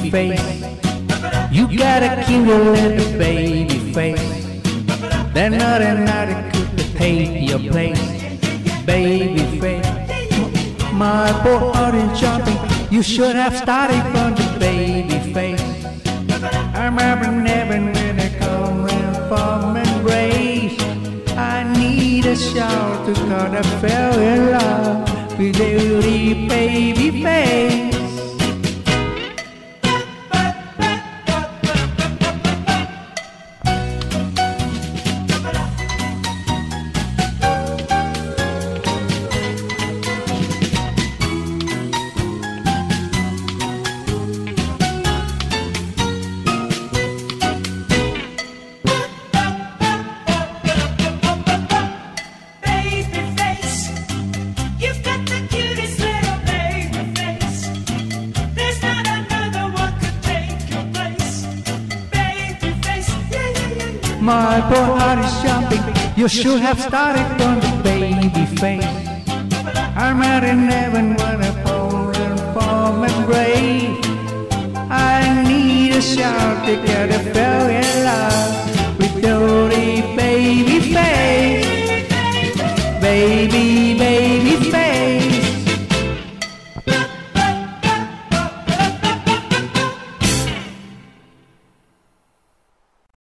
face. You got a cute little baby face. There's not another could take your place, baby face. My poor heart is jumping. You should have started from the baby face. I remember never when I come from embrace. I need a shower to cause I fell in love with every baby face. My poor heart is jumping. You should have started from the baby face. I'm out in heaven when I fall and form and break. I need a shout to get a fell in love with dirty baby face. Baby, baby.